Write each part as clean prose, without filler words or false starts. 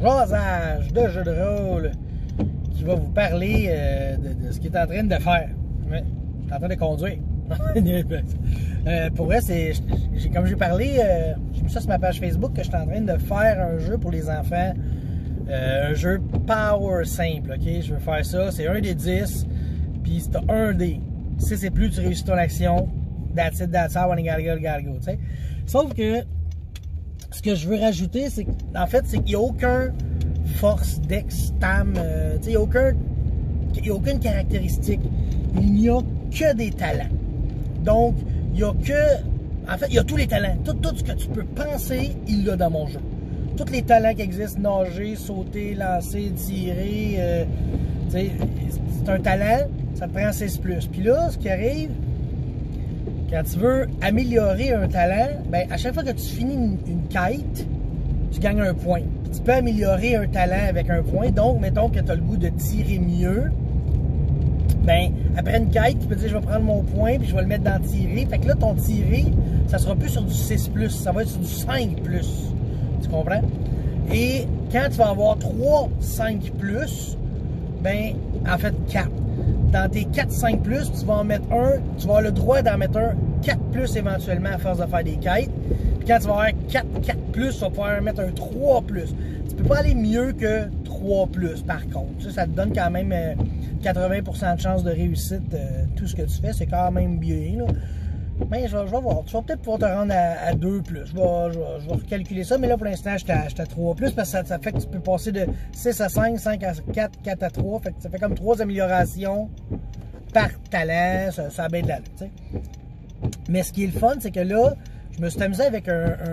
jasage de jeu de rôle qui va vous parler de ce qu'il est en train de faire. Ouais, je suis en train de conduire. Pour vrai, comme j'ai parlé, j'ai mis ça sur ma page Facebook que je suis en train de faire un jeu pour les enfants. Un jeu power simple, ok? Je veux faire ça, c'est 1 des 10, puis c'est un des. Si c'est plus, tu réussis ton action. That's it, that's how, and you gotta go, tu sais. Sauf que, ce que je veux rajouter, c'est qu'en fait, c'est qu'il n'y a aucun force, dex, tam, tu sais, il n'y a aucune caractéristique. Il n'y a que des talents. Donc, il n'y a que... En fait, il y a tous les talents. Tout ce que tu peux penser, il l'a dans mon jeu. Tous les talents qui existent, nager, sauter, lancer, tirer, tu sais, c'est un talent, ça te prend 6+. Puis là, ce qui arrive, quand tu veux améliorer un talent, ben, à chaque fois que tu finis une quête, tu gagnes un point. Puis tu peux améliorer un talent avec un point. Donc, mettons que tu as le goût de tirer mieux. Ben, après une quête, tu peux dire je vais prendre mon point puis je vais le mettre dans tirer. Fait que là, ton tirer, ça sera plus sur du 6+, ça va être sur du 5+. Tu comprends? Et quand tu vas avoir 3 5+, ben, en fait 4. Dans tes 4 5+, tu vas en mettre un, tu vas avoir le droit d'en mettre un 4+ éventuellement à force de faire des quêtes. Puis quand tu vas avoir 4+, tu vas pouvoir mettre un 3+. Tu peux pas aller mieux que 3+, par contre. Ça te donne quand même 80% de chance de réussite. Tout ce que tu fais, c'est quand même bien, là. Mais je vais voir. Tu vas peut-être pouvoir te rendre à 2+. Je vais recalculer ça, mais là, pour l'instant, j'étais à 3+, parce que ça fait que tu peux passer de 6 à 5, 5 à 4, 4 à 3. Fait que ça fait comme 3 améliorations par talent. Ça a bien de l'allure, tu sais. Mais ce qui est le fun, c'est que là, je me suis amusé avec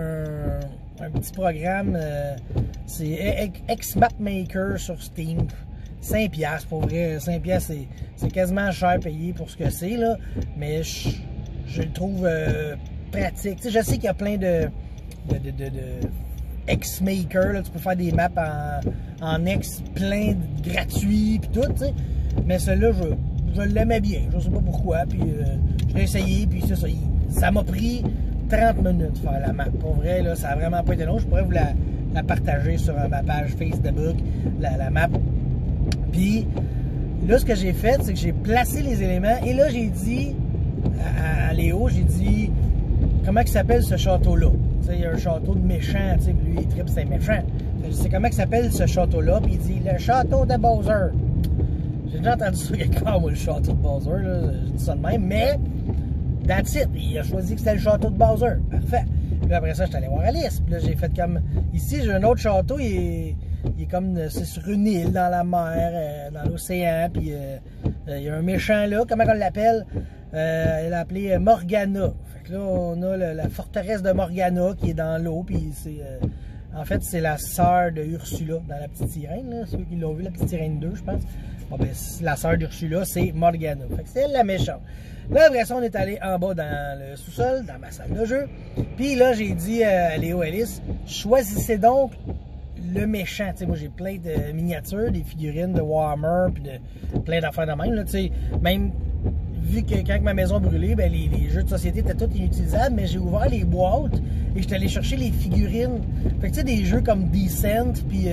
un petit programme. C'est X-Mapmaker sur Steam. 5$ pour vrai. 5$, c'est quasiment cher payé pour ce que c'est, là. Mais je le trouve pratique. Tu sais, je sais qu'il y a plein de X-Maker, là, tu peux faire des maps en X plein gratuits puis tout, tu sais. Mais celui-là, je l'aimais bien. Je sais pas pourquoi. Puis je l'ai essayé, puis c'est ça. Ça m'a pris 30 minutes de faire la map. Pour vrai, là, ça a vraiment pas été long. Je pourrais vous la partager sur ma page Facebook, la map. Puis là, ce que j'ai fait, c'est que j'ai placé les éléments. Et là, j'ai dit à Léo, j'ai dit comment il s'appelle ce château-là. Il y a un château de méchant, lui il tripe, c'est méchant. Je sais comment il s'appelle ce château-là, puis il dit le château de Bowser. J'ai déjà entendu ça quelque part, moi, le château de Bowser, je dis ça de même, mais that's it. Il a choisi que c'était le château de Bowser. Parfait. Puis après ça, je suis allé voir Alice. Puis là, j'ai fait comme. Ici, j'ai un autre château, il est comme. C'est sur une île, dans la mer, dans l'océan, puis il y a un méchant là, comment on l'appelle? Elle l'a appelé Morgana. Fait que là, on a la forteresse de Morgana qui est dans l'eau. Puis c'est. En fait, c'est la sœur de Ursula dans La Petite Sirène. Là. Ceux qui l'ont vu, La Petite Sirène 2, je pense. Bon, ben, la sœur d'Ursula, c'est Morgana. Fait que c'est elle la méchante. Là, après ça, on est allé en bas dans le sous-sol, dans ma salle de jeu. Puis là, j'ai dit à Léo Alice, choisissez donc le méchant. Tu sais, moi, j'ai plein de miniatures, des figurines de Warhammer, puis de plein d'affaires de même. Là, tu sais, même. Vu que quand ma maison a brûlé, ben les jeux de société étaient tous inutilisables, mais j'ai ouvert les boîtes et j'étais allé chercher les figurines. Fait que tu sais, des jeux comme Descent, puis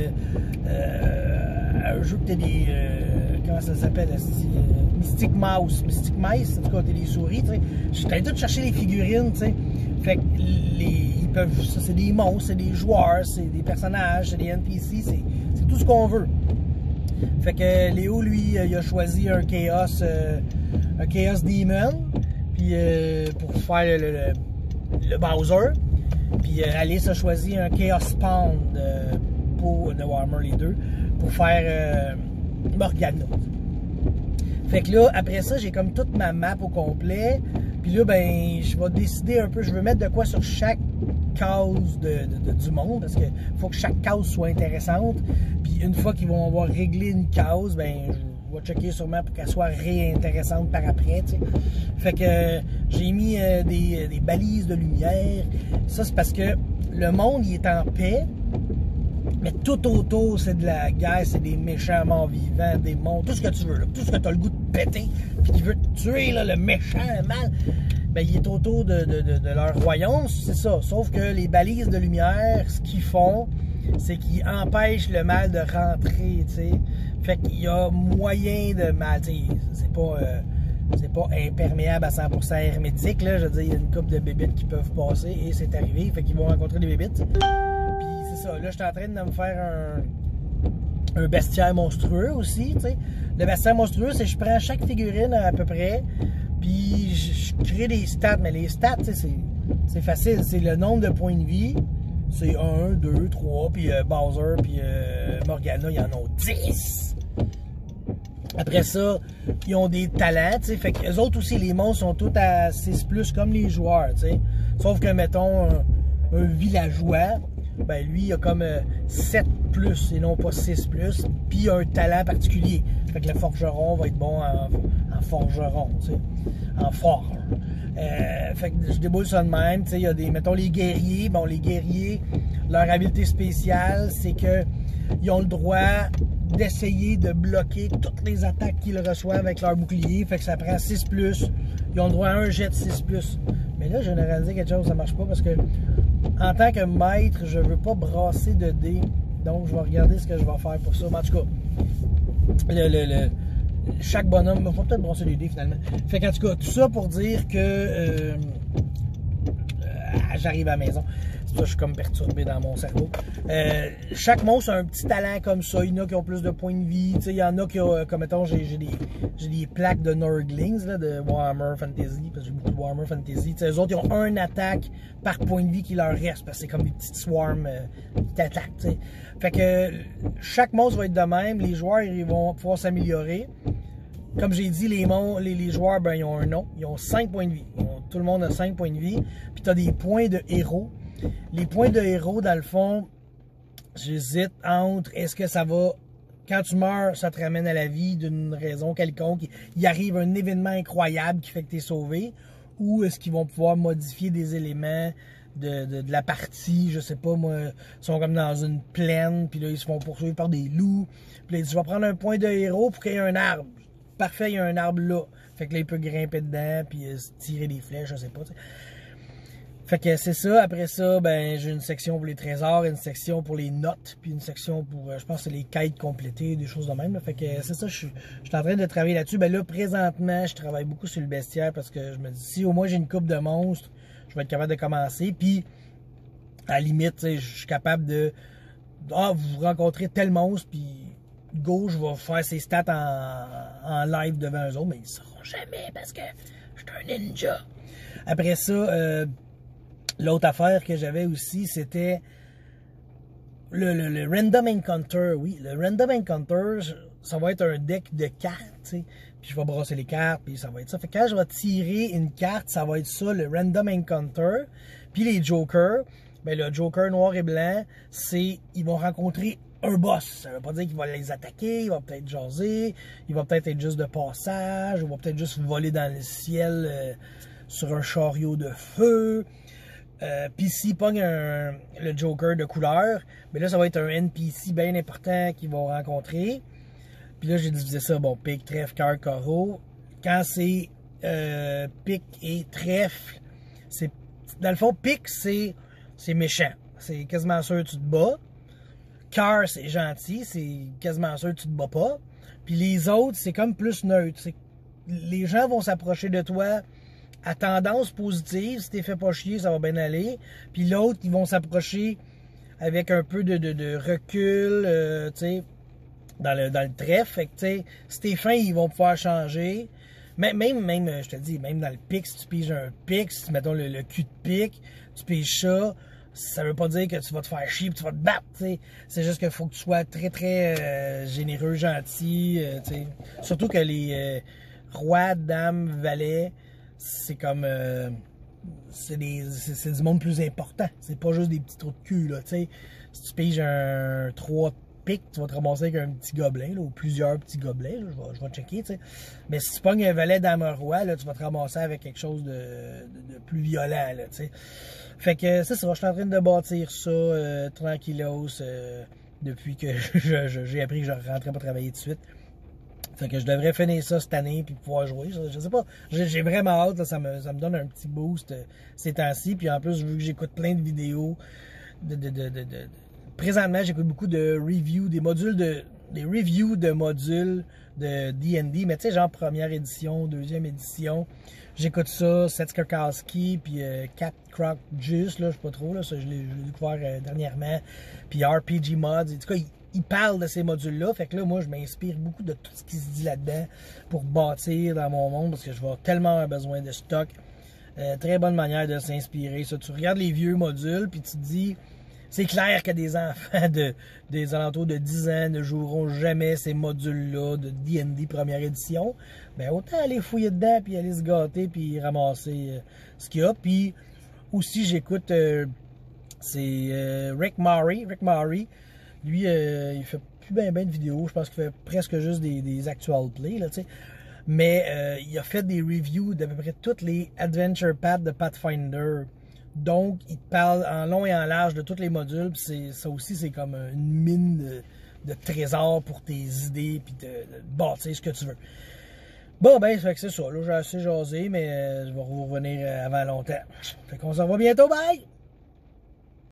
un jeu que t'as des. Comment ça s'appelle? Mystic Mouse. Mystic Mice, en tout cas, t'as des souris, tu sais. J'étais allé tout chercher les figurines, tu sais. Fait que ils peuvent. Ça, c'est des monstres, c'est des joueurs, c'est des personnages, c'est des NPC, c'est tout ce qu'on veut. Fait que Léo, lui, il a choisi un Chaos Demon, puis pour faire le Bowser. Puis Alice a choisi un Chaos Pound pour de Warhammer les deux, pour faire Morgana. Fait que là, après ça, j'ai comme toute ma map au complet. Puis là, ben, je vais décider un peu, je veux mettre de quoi sur chaque case du monde, parce qu'il faut que chaque case soit intéressante. Puis une fois qu'ils vont avoir réglé une case, ben, je vais checker sûrement pour qu'elle soit réintéressante par après, tu sais. Fait que j'ai mis des balises de lumière. Ça, c'est parce que le monde, il est en paix, mais tout autour, c'est de la guerre, c'est des méchants morts vivants, des monstres, tout ce que tu veux, là, tout ce que tu as le goût de péter, puis qui veut te tuer, là, le méchant, le mal, ben, il est autour de leur royaume, c'est ça. Sauf que les balises de lumière, ce qu'ils font, c'est qu'il empêche le mal de rentrer, tu sais. Fait qu'il y a moyen de mal, tu sais, c'est pas imperméable à 100% hermétique, là. Je veux dire, il y a une couple de bébites qui peuvent passer et c'est arrivé, fait qu'ils vont rencontrer des bébites. Puis c'est ça, là, je suis en train de me faire un bestiaire monstrueux aussi, tu sais. Le bestiaire monstrueux, c'est que je prends chaque figurine à peu près, puis je crée des stats, mais les stats, tu sais, c'est facile, c'est le nombre de points de vie. C'est 1, 2, 3, puis Bowser, puis Morgana, ils en ont 10. Après ça, ils ont des talents, tu sais, fait que les autres aussi, les monstres sont tous à 6+, comme les joueurs, tu sais. Sauf que, mettons, un villageois, ben lui, il a comme 7+, et non pas 6+, puis il a un talent particulier. Fait que le forgeron va être bon en forgeron, tu sais, en forge. Fait que je déboule ça de même, tu sais, il y a des, mettons, les guerriers, bon, les guerriers, leur habileté spéciale, c'est que ils ont le droit d'essayer de bloquer toutes les attaques qu'ils reçoivent avec leur bouclier, fait que ça prend 6+, ils ont le droit à un jet de 6+. Mais là, j'ai réalisé quelque chose, ça marche pas, parce que en tant que maître, je veux pas brasser de dés, donc je vais regarder ce que je vais faire pour ça. Mais en tout cas, chaque bonhomme, il faut peut-être brasser les dés finalement. Fait qu'en tout cas, tout ça pour dire que j'arrive à la maison. C'est ça, je suis comme perturbé dans mon cerveau. Chaque monstre a un petit talent comme ça. Il y en a qui ont plus de points de vie. Il y en a qui ont, comme mettons, j'ai des plaques de Nurglings, là, de Warhammer Fantasy, parce que j'ai beaucoup de Warhammer Fantasy. T'sais, les autres, ils ont un attaque par point de vie qui leur reste, parce que c'est comme des petites swarms qui t'attaquent. T'sais. Fait que chaque monstre va être de même. Les joueurs, ils vont pouvoir s'améliorer. Comme j'ai dit, les joueurs, ben, ils ont un nom. Ils ont 5 points de vie. Tout le monde a 5 points de vie. Puis tu as des points de héros. Les points de héros, dans le fond, j'hésite entre est-ce que ça va... Quand tu meurs, ça te ramène à la vie d'une raison quelconque. Il arrive un événement incroyable qui fait que tu es sauvé. Ou est-ce qu'ils vont pouvoir modifier des éléments de la partie, je sais pas moi, ils sont comme dans une plaine, puis là ils se font poursuivre par des loups. Puis là ils disent, je vais prendre un point de héros pour qu'il y ait un arbre. Parfait, il y a un arbre là. Fait que là, il peut grimper dedans, puis tirer des flèches, je sais pas, t'sais. Fait que c'est ça. Après ça, ben j'ai une section pour les trésors, une section pour les notes, puis une section pour, je pense que c'est les quêtes complétées, des choses de même. Là. Fait que c'est ça, je suis en train de travailler là-dessus. Ben là, présentement, je travaille beaucoup sur le bestiaire parce que je me dis, si au moins j'ai une coupe de monstres, je vais être capable de commencer. Puis, à la limite, je suis capable de... Ah, vous rencontrez tel monstre, puis go, je vais faire ses stats en live devant eux autres, mais ils ne sauront jamais parce que je suis un ninja. Après ça, l'autre affaire que j'avais aussi, c'était le Random Encounter. Oui, le Random Encounter, ça va être un deck de cartes, tu sais. Puis je vais brasser les cartes, puis ça va être ça. Fait que quand je vais tirer une carte, ça va être ça, le Random Encounter. Puis les Jokers, ben le Joker noir et blanc, c'est, ils vont rencontrer un boss. Ça veut pas dire qu'il va les attaquer, il va peut-être jaser, il va peut-être être juste de passage, il va peut-être juste voler dans le ciel sur un chariot de feu. Puis s'il pogne le Joker de couleur, ben là ça va être un NPC bien important qu'ils vont rencontrer. Puis là j'ai divisé ça, bon, pique, trèfle, cœur, carreau. Quand c'est pique et trèfle, c'est dans le fond, pique c'est méchant. C'est quasiment sûr que tu te bats. Cœur, c'est gentil, c'est quasiment sûr que tu te bats pas. Puis les autres, c'est comme plus neutre. Les gens vont s'approcher de toi à tendance positive. Si t'es fait pas chier, ça va bien aller. Puis l'autre, ils vont s'approcher avec un peu de recul, tu sais, dans le trèfle. Fait que, tu sais, si t'es fin, ils vont pouvoir changer. Même, je te dis, même dans le pic, si tu piges un pic, si mettons le cul de pic, tu piges ça, ça veut pas dire que tu vas te faire chier et tu vas te battre, t'sais. C'est juste qu'il faut que tu sois très, très généreux, gentil, t'sais. Surtout que les rois, dames, valets, c'est comme... c'est du monde plus important. C'est pas juste des petits trous de cul, là, t'sais. Si tu piges un 3 de pique, tu vas te ramasser avec un petit gobelin, là, ou plusieurs petits gobelins, là, je vais checker, t'sais. Mais si tu pognes un valet, dame, roi, là, tu vas te ramasser avec quelque chose de plus violent, là, t'sais. Fait que c'est ça, je suis en train de bâtir ça tranquillos depuis que j'ai appris que je rentrais pas travailler tout de suite. Fait que je devrais finir ça cette année puis pouvoir jouer. Je sais pas, j'ai vraiment hâte, là, ça me donne un petit boost ces temps-ci. Puis en plus, vu que j'écoute plein de vidéos présentement, j'écoute beaucoup de reviews, des reviews de modules de D&D, mais tu sais, genre première édition, deuxième édition. J'écoute ça, Seth Skarkowski, puis Cap Croc Juice, là, je sais pas trop, là, ça je l'ai découvert dernièrement. Puis RPG Mods, en tout cas, il parle de ces modules-là, fait que là, moi, je m'inspire beaucoup de tout ce qui se dit là-dedans pour bâtir dans mon monde, parce que je vais tellement avoir besoin de stock. Très bonne manière de s'inspirer. Ça, tu regardes les vieux modules, puis tu te dis, c'est clair que des enfants des alentours de 10 ans ne joueront jamais ces modules-là de D&D première édition. Ben, autant aller fouiller dedans, puis aller se gâter, puis ramasser ce qu'il y a. Puis aussi, j'écoute, c'est Rick Murray. Rick Murray, lui, il fait plus ben de vidéos. Je pense qu'il fait presque juste des actual plays, là, tu sais. Mais il a fait des reviews d'à peu près toutes les Adventure Paths de Pathfinder. Donc, il te parle en long et en large de tous les modules. Puis ça aussi, c'est comme une mine de trésors pour tes idées, puis de bâtir ce que tu veux. Bon, ben, fait que c'est ça. Là, j'ai assez jasé, mais je vais vous revenir avant longtemps. Fait qu'on se revoit bientôt. Bye!